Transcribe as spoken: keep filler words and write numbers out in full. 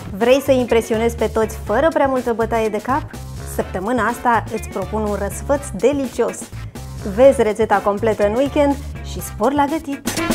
Vrei să impresionezi pe toți fără prea multă bătaie de cap? Săptămâna asta îți propun un răsfăț delicios. Vezi rețeta completă în weekend și spor la gătit!